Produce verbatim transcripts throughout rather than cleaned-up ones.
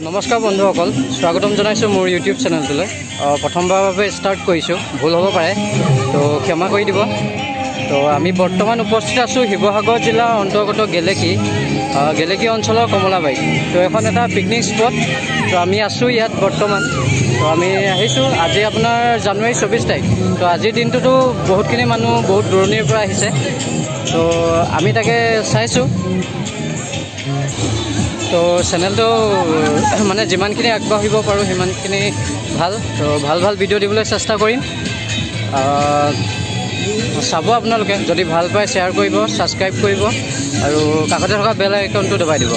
নমস্কাৰ বন্ধুসকল, স্বাগতম জনাইছোঁ মোৰ ইউটিউব চেনেলটোলৈ। প্ৰথমবাৰৰ বাবে ষ্টাৰ্ট কৰিছোঁ, ভুল হ'ব পাৰে, তো ক্ষমা কৰি দিব। তো আমি বৰ্তমান উপস্থিত আছোঁ শিৱসাগৰ জিলাৰ অন্তৰ্গত গেলেকী গেলেকী অঞ্চলৰ কমলাবাৰীত। তো এখন এটা পিকনিক স্পট। তো আমি আছোঁ ইয়াত বৰ্তমান। তো আমি আহিছোঁ আজি আপোনাৰ জানুৱাৰী চৌবিছ তাৰিখ। তো আজিৰ দিনটোতো বহুতখিনি মানুহ বহুত দূৰণিৰ পৰা আহিছে। তো আমি তাকে চাইছোঁ। তো চেনেলটো মানে যিমানখিনি আগবাঢ়িব পাৰোঁ সিমানখিনি ভাল। তো ভাল ভাল ভিডিঅ' দিবলৈ চেষ্টা কৰিম। চাব আপোনালোকে, যদি ভাল পায় শ্বেয়াৰ কৰিব, ছাবস্ক্ৰাইব কৰিব আৰু কাষতে থকা বেল আইকনটো দবাই দিব।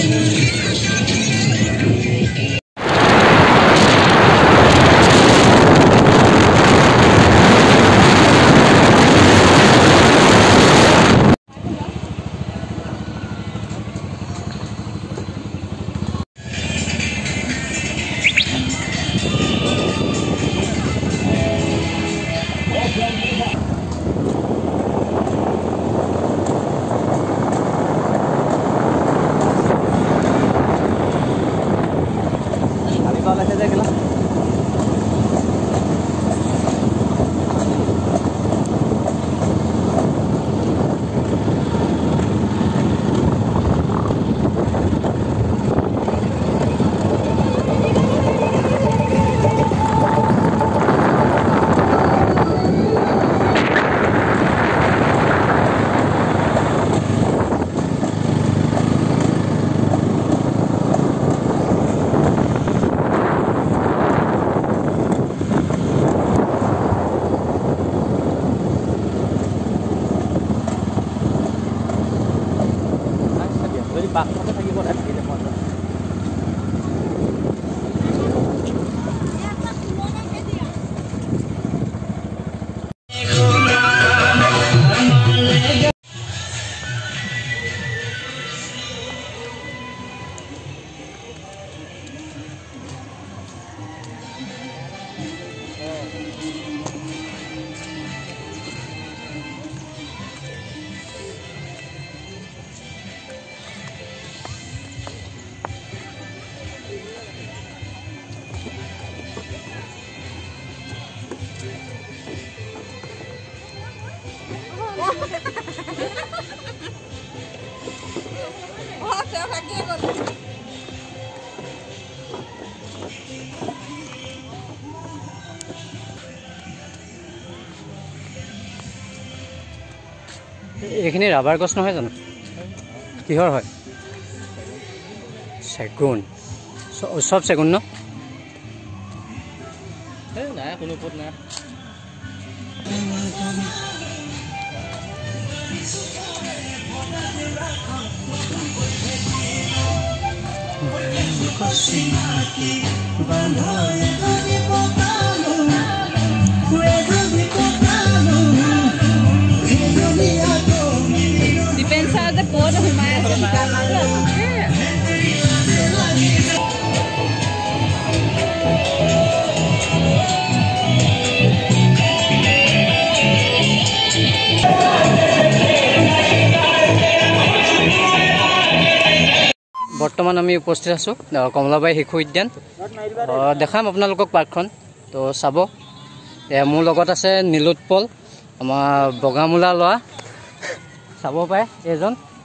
এইখিনি ৰাবাৰ গছ নহয় জানো? কিহৰ হয়? চেগুন। চব চেগুন ন? নাই কোনো ওপৰত নাই। বৰ্তমান আমি উপস্থিত আছোঁ কমলাবাৰী শিশু উদ্যান। দেখাম আপোনালোকক পাৰ্কখন। তো চাব, মোৰ লগত আছে নীলোৎপল, আমাৰ বগামূলা ল'ৰা, চাব পাৰে এইজন।